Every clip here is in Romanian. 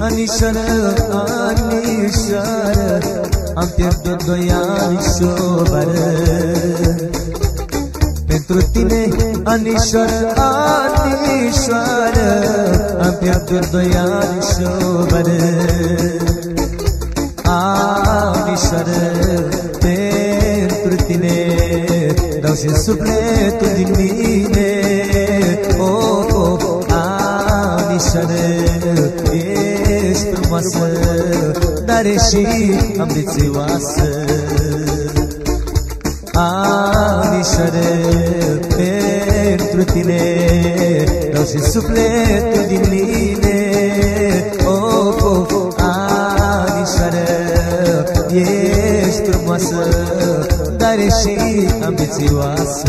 anișoară, anișoară, am pierdut 2 ani și o vară. Pentru tine, anișoară, anișoară, am pierdut 2 ani și o vară. Anișoară, pentru tine dau și sufletul din mine. Oh, oh, anișoară, ești frumoasă, dar ești și ambițioasă. Anișoară, pentru tine dau și sufletul din mine. Oh, oh, oh, anișoară, ești frumoasă, dar ești și ambițioasă.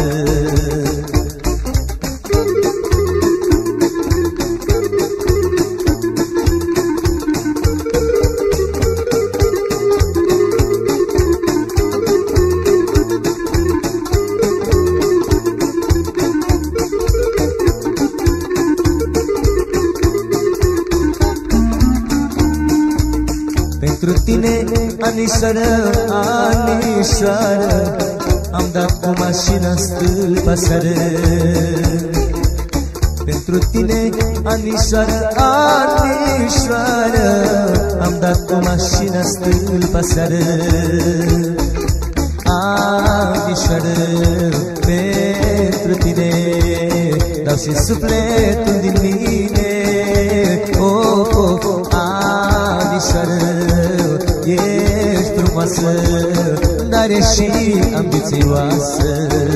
Pentru tine, anișoară, anișoară, am dat cu mașina stâlpa seară. Pentru tine, anișoară, anișoară, am dat cu mașina stâlpa seară. Anișoară, pentru tine dau și sufletul din mine. Oh, oh, oh, anișoară, ești frumoasă, dar ești și ambițioasă.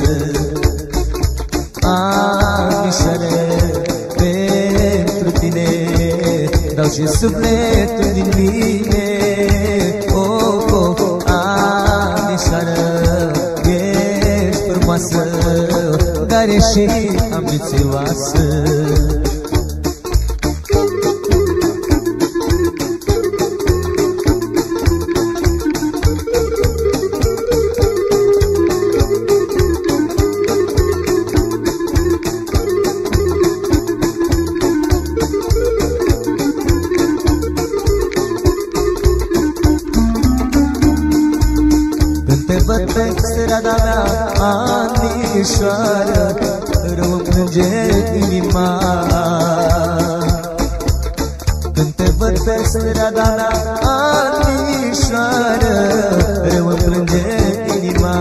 Anișoară, pentru tine dau și sufletul din mine. Oh, oh, oh, anișoară, ești frumoasă, dar ești și ambițioasă. Te văd pe strada mea, anișoară, rău îmi plânge inima. Când te văd pe strada mea, anișoară, rău îmi plânge inima.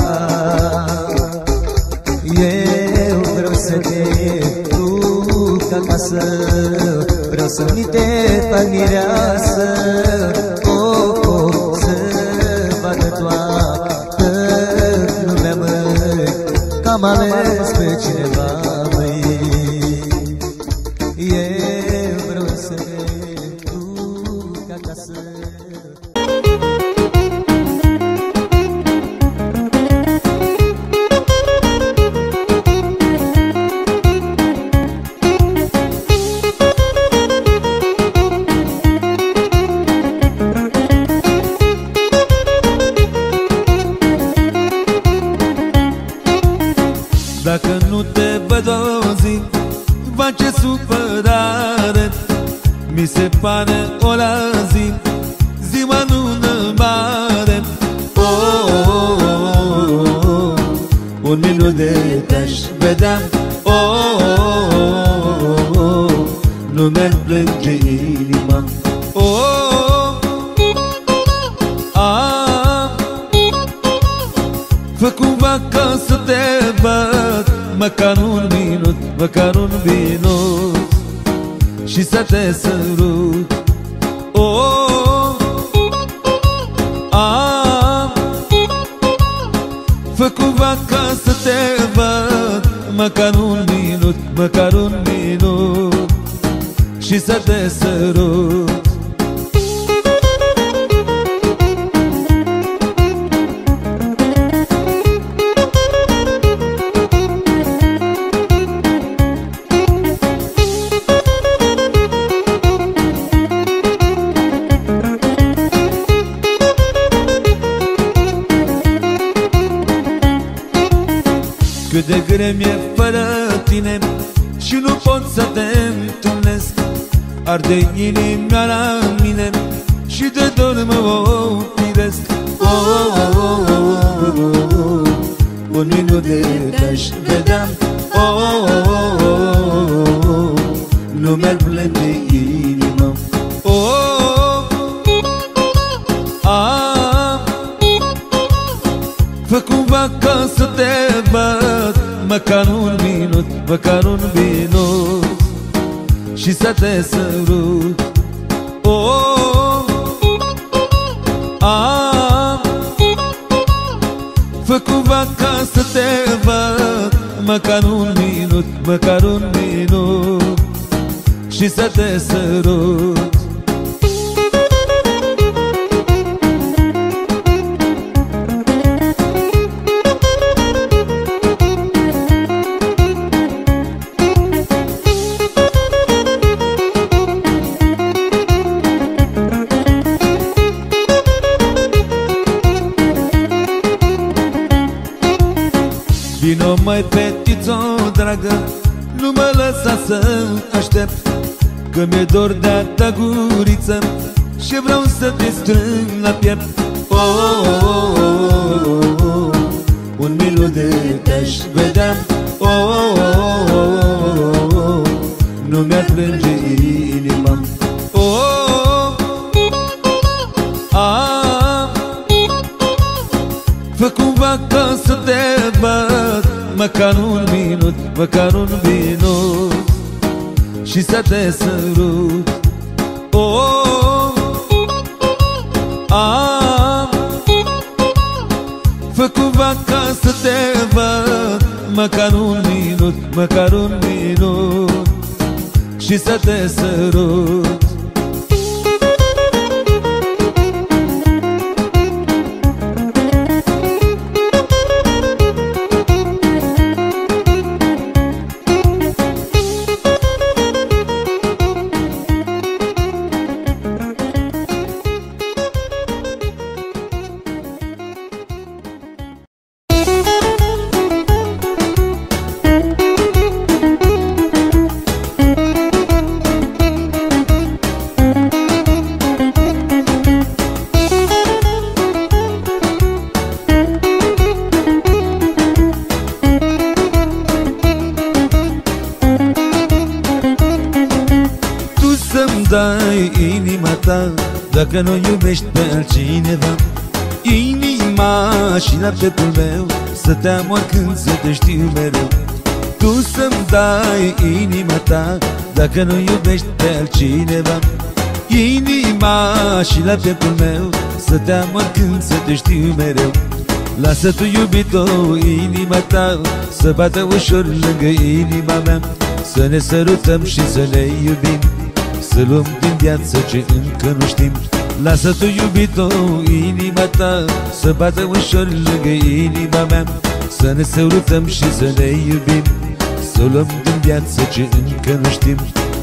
Eu vreau să te duc acasă, vreau să-mi te fac mireasă. Oh, oh, să vadă toată lumea, măi, că am ales pe cineva, măi. Eu vreau să te duc acasă. Dacă nu te văd o zi, face supărare. Mi se pare o la zi, ziua nu mare. Oh, oh, oh, oh, un minut de te-aș vedea. Oh, oh, oh, oh, nu mi-ar plânge inima. Oh, fă cumva ca să te văd, măcar un minut, măcar un minut, și să te sărut. Oh, fă cumva ca să te văd, măcar un minut, măcar un minut, și să te sărut. Cât de greu mi-e fără tine și nu pot să te întâlnesc. arde inima la mine și de dor mă opiresc. Un minut de te-aș vedea, nu mi-ar plânge inima. Fă cumva ca să te văd, măcar un minut, măcar un minut, și să te sărut. Fă cumva ca să te văd, măcar un minut, măcar un minut, și să te sărut. Vino mai fetițo dragă, nu mă lăsa să aștept, că mi-e dor de-a ta guriță și vreau să te strâng la piept. Un minut de te-aș vedea, nu mi-ar plânge inima. Fă cumva ca să te văd, măcar un minut, măcar un minut, și să te sărut. Fă cumva ca să te văd, măcar un minut, măcar un minut, și să te sărut. Dai inima ta, dacă nu iubești pe altcineva, inima și laptetul meu, să te am oricând, să te știu mereu. Tu să-mi dai inima ta, dacă nu iubești pe altcineva, inima și laptetul meu, să te am oricând, să te știu mereu. Lasă tu, iubito, inima ta să bată ușor lângă inima mea, să ne sărutăm și să ne iubim, să luăm din viață ce încă nu știm. Lasă tu, iubito, inima ta să bată ușor lângă inima mea, să ne sărutăm și să ne iubim, să luăm din viață ce încă nu știm.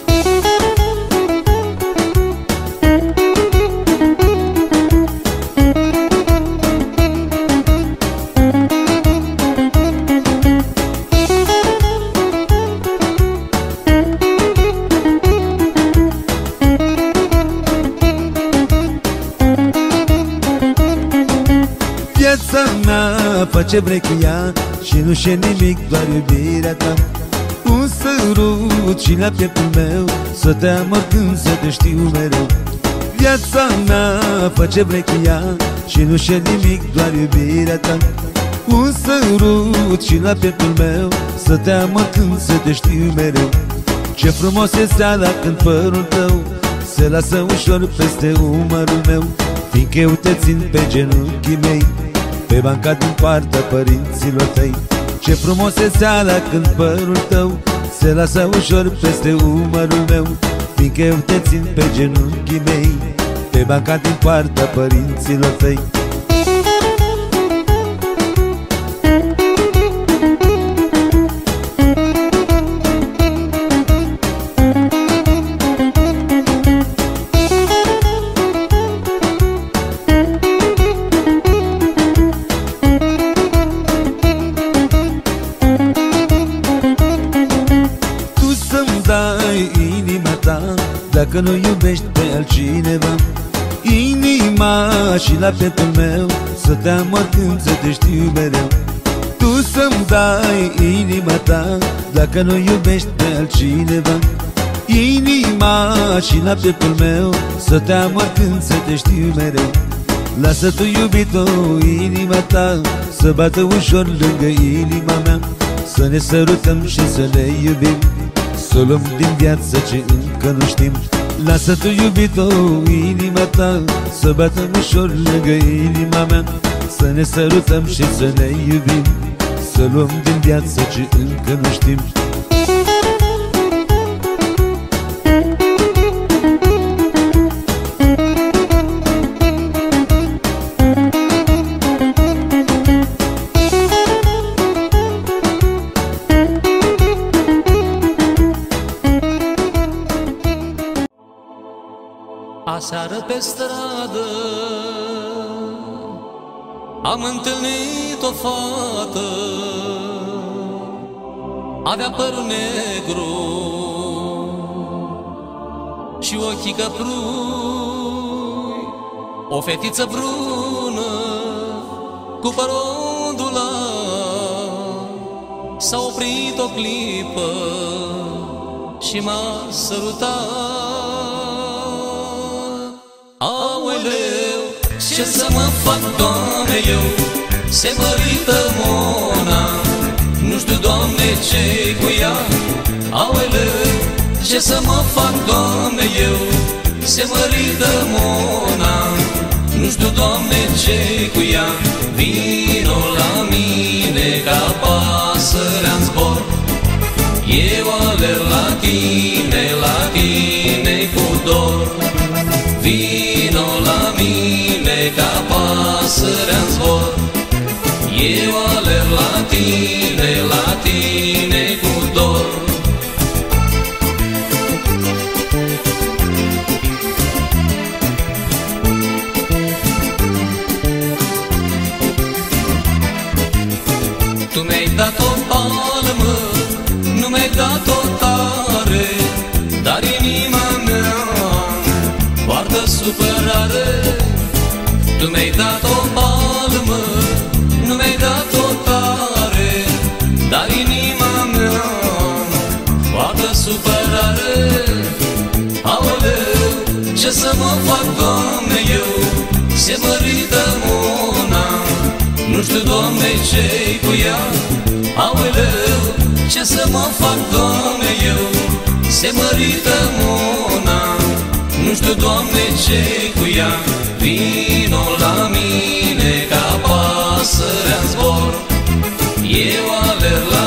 Viața mea face vrei cu ea și nu știe nimic, doar iubirea ta. Un sărut și la pieptul meu, să te am oricând, să te știu mereu. Viața mea face vrei cu ea și nu știe nimic, doar iubirea ta. Un sărut și la pieptul meu, să te am oricând, să te știu mereu. Ce frumos e seara când părul tău se lasă ușor peste umărul meu, fiindcă eu te țin pe genunchii mei, pe banca din partea părinților tăi. Ce frumos e seara când părul tău se lasă ușor peste umărul meu, fiindcă eu te țin pe genunchii mei, pe banca din partea părinților tăi. dacă nu iubești pe altcineva. Inima și la pieptul meu să te amor când să te știu mereu. Tu să-mi dai inima ta dacă nu iubești pe altcineva. Inima și la pieptul meu să te amor când să te știu mereu. Lasă tu, iubito, inima ta să bată ușor lângă inima mea, să ne sărutăm și să ne iubim, să luăm din viață ce încă nu știm. Lasă tu, iubito, inima ta să bată ușor lângă inima mea, să ne sărutăm și să ne iubim, să luăm din viață ce încă nu știm. Aseară pe stradă am întâlnit o fată, avea părul negru și ochii căprui, o fetiță brună cu păr ondulat. S-a oprit o clipă și m-a sărutat. Aoleu, ce să mă fac, Doamne, eu? Se mărită Mona, nu știu, Doamne, ce-i cu ea. Aoleu, ce să mă fac, Doamne, eu? Se mărită Mona, nu știu, Doamne, ce-i cu ea. Vino la mine ca pasărea-n zbor, eu alerg la tine cu dor. Vino la mine ca pasărea-n zbor, eu alerg la tine cu dor. Tu mi-ai dat o palmă, nu mi-ai dat-o tare, dar inima mea poartă supărare. Tu mi-ai dat o palmă, nu mi-ai dat-o tare, dar inima mea poartă supărare. Aoleu, ce să mă fac, Doamne, eu? Se mărită Mona, nu știu, Doamne, ce-i cu ea. Aoleu, ce să mă fac, Doamne, eu? Se mărită Mona, nu știu, Doamne, ce-i cu ea. Vino la mine ca pasărea-n zbor, eu alerg la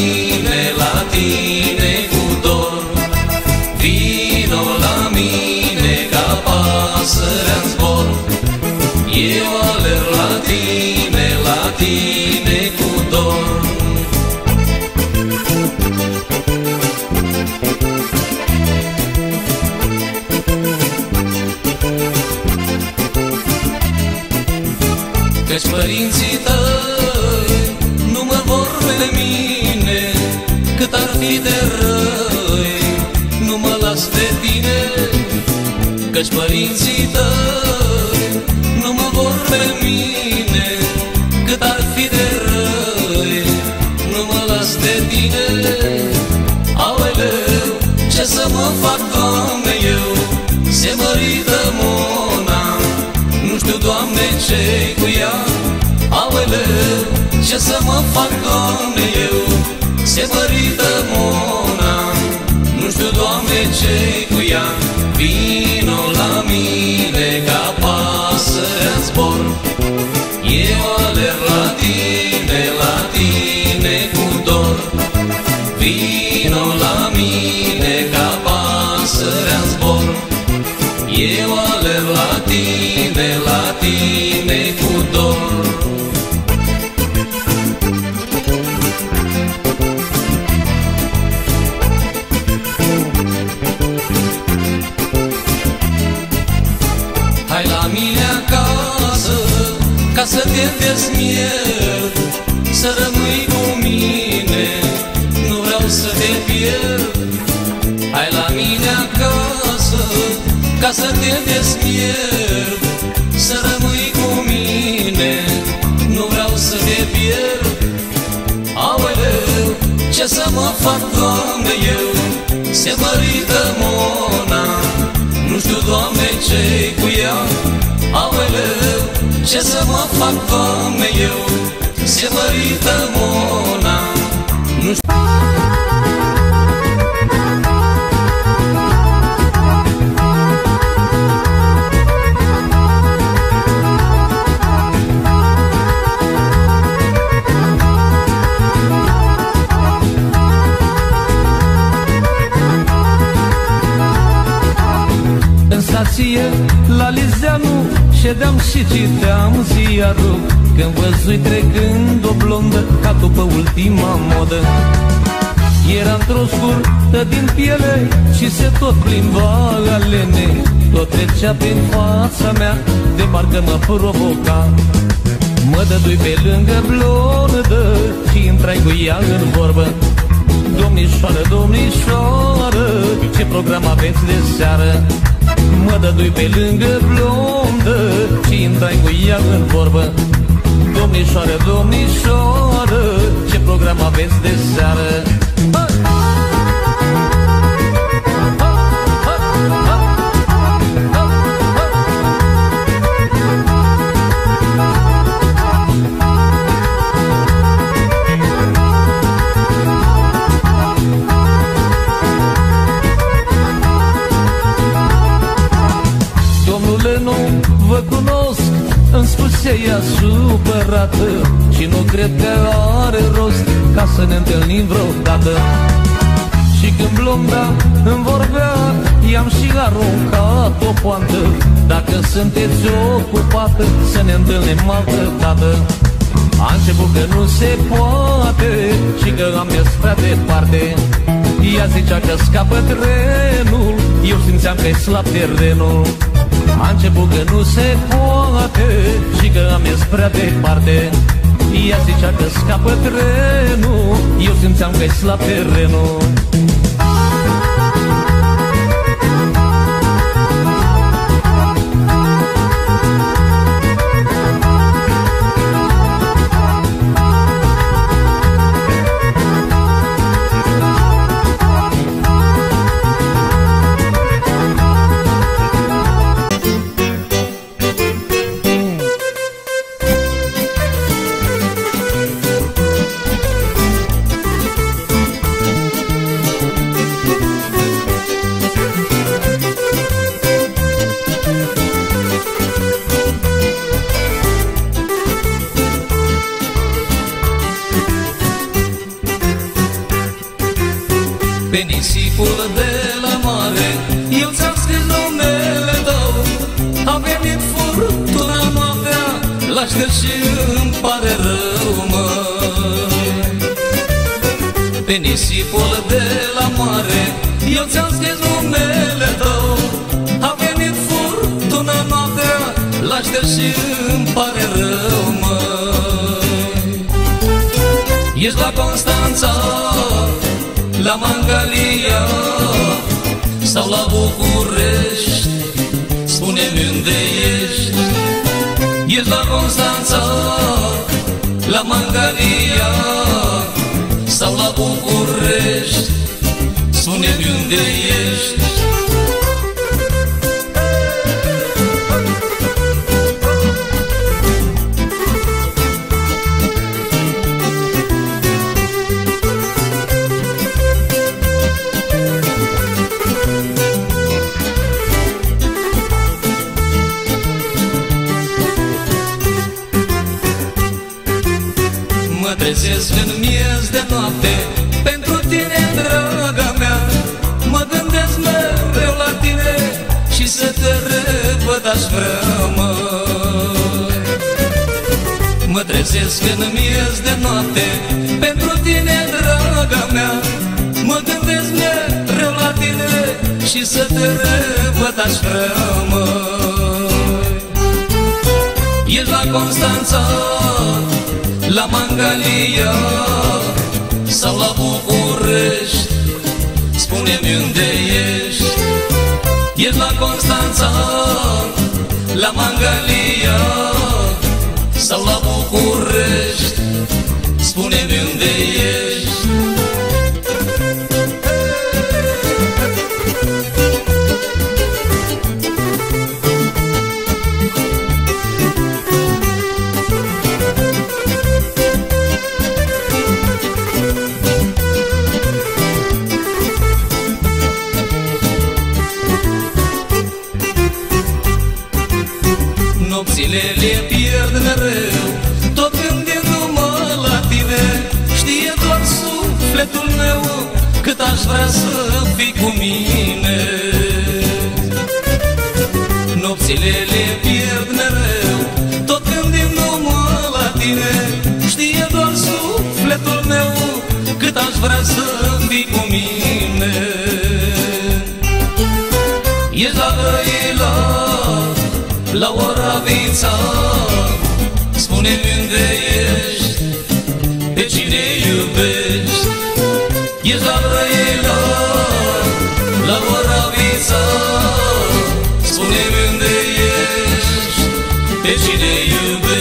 tine cu dor. Vino la mine ca pasărea-n zbor, eu alerg la tine cu dor. Căci părinții tăi nu mă vor pe mine, cât ar fi de răi, nu mă las de tine. Căci părinții tăi nu mă vor pe mine, cât ar fi de răi, nu mă las de tine. Aoleu, ce să mă fac, Doamne, eu? Se mărită Mona, nu știu, Doamne, ce-i cu ea. Aoleu, ce să mă fac, Doamne, eu? Se mărită Mona, nu știu, Doamne, ce-i cu ea. Vino la mine ca pasărea-n zbor, eu alerg la tine cu dor. Vino la mine ca pasărea-n zbor, eu alerg la tine cu dor. Hai la mine acasă, ca să te dezmierd, să rămâi cu mine, nu vreau să te pierd. Hai la mine acasă, ca să te dezpierd, să rămâi cu mine, nu vreau să te pierd. Aoleu, ce să mă fac, Doamne, eu, se mărită Mona, nu știu, Doamne, ce-i cu ea. Aoleu, ce să mă fac, Doamne, eu, se mărită Mona, nu știu. La Lizeanu ședeam și citeam ziarul, când văzui trecând o blondă ca după ultima modă. Era într-o scurtă din piele și se tot plimba alene, tot trecea prin fața mea, de parcă mă provoca. Mă dădui pe lângă blondă și intrai cu ea în vorbă. Domnișoară, domnișoară, ce program aveți de seară? Mă dădui pe lângă blondă și intrai cu ea în vorbă. Domnișoară, domnișoară, ce program aveți de seară? Vă cunosc, îmi spuse ea supărată, și nu cred că are rost ca să ne întâlnim vreodată. Și când blonda îmi vorbea, i-am și aruncat o poantă. Dacă sunteți ocupată, să ne întâlnim altă dată. A început că nu se poate și că am mers prea departe. Ea zicea că scapă trenul, eu simțeam că-i slab terenul. A început că nu se poate și că am mers prea departe. Ea zicea că scapă trenul, eu simțeam că-i slab terenul. Pe nisipul de la mare eu ți-am scris numele tău. A venit furtuna noaptea, l-aș și îmi pare rău, măi. Pe nisipul de la mare eu ți-am scris numele tău. A venit furtuna noaptea, l-aș și îmi pare rău, măi. Ești la Constanța, la Mangalia sau la București, spune-mi unde ești. Ești la Constanța, la Mangalia sau la București, spune-mi unde ești. Mă trezesc în miez de noapte pentru tine, draga mea. Mă gândesc mereu la tine și să te revăd aș vrea, măi. Mă trezesc în miez de noapte pentru tine, draga mea. Mă gândesc mereu la tine și să te revăd aș vrea, măi. Ești la Constanța, la Mangalia sau la București, spune-mi unde ești. Ești la Constanța, la Mangalia sau la București, spune-mi unde ești. Nopțile le pierd mereu, tot gândindu-mă la tine. Știe doar sufletul meu cât aș vrea să fii cu mine. Nopțile le pierd mereu, tot gândindu-mă la tine. Știe doar sufletul meu cât aș vrea să fii cu mine. Ești la Brăila, la Oravița, spune-mi unde ești, pe cine iubești. Ești la Brăila, la Oravița, spune-mi unde ești, pe cine iubești.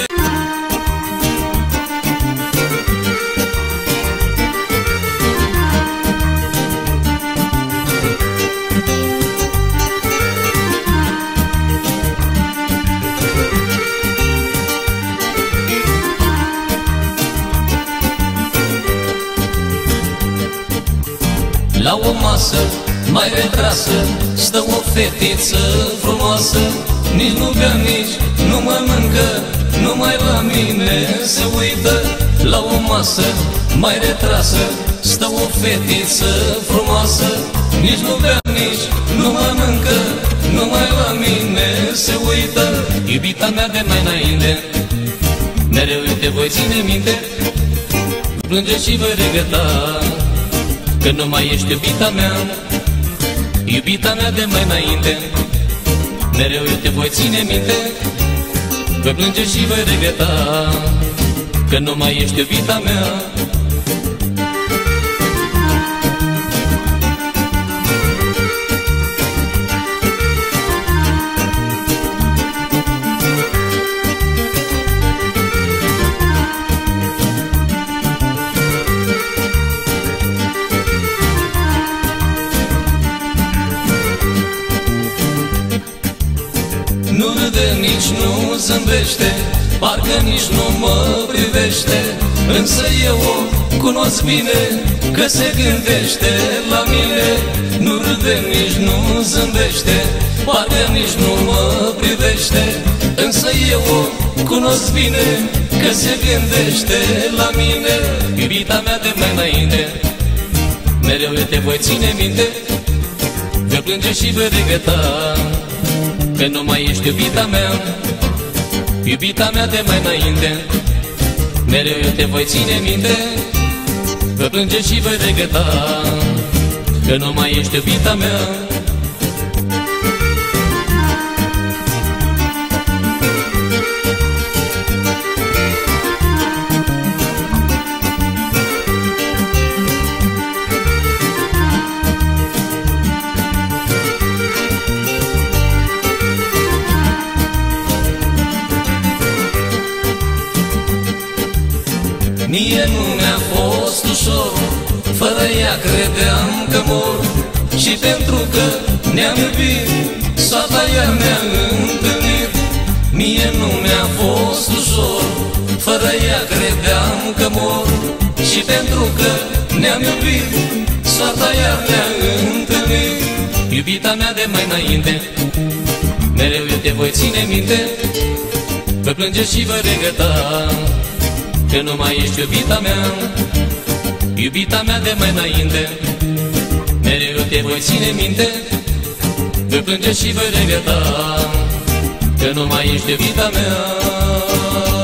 La o masă mai retrasă stă o fetiță frumoasă. Nici nu bea, nici nu mănâncă, numai la mine se uită. La o masă mai retrasă stă o fetiță frumoasă. Nici nu bea, nici nu mănâncă, numai la mine se uită. Iubita mea de mai înainte, mereu eu te voi ține minte. Plânge și voi regreta că nu mai ești iubita mea. Iubita mea de mai înainte, mereu eu te voi ține minte. Voi plânge și voi regreta că nu mai ești iubita mea. Nu râde, nici nu zâmbește, parcă nici nu mă privește. Însă eu o cunosc bine, că se gândește la mine. Nu râde, nici nu zâmbește, parcă nici nu mă privește. Însă eu o cunosc bine, că se gândește la mine. Iubita mea de mai înainte, mereu eu te voi ține minte. Voi plânge și voi regreta că nu mai ești iubita mea. Iubita mea de mai înainte, mereu eu te voi ține minte. Voi plânge și voi regreta că nu mai ești iubita mea. Mie nu mi-a fost ușor, fără ea credeam că mor. Și pentru că ne-am iubit, soarta ea ne-a întâlnit. Mie nu mi-a fost ușor, fără ea credeam că mor. Și pentru că ne-am iubit, soarta ea ne-a întâlnit. Iubita mea de mai înainte, mereu eu te voi ține minte. Voi plânge și voi regreta că nu mai ești iubita mea. Iubita mea de mai înainte, mereu eu te voi ține minte. Voi plânge și voi regreta că nu mai ești iubita mea.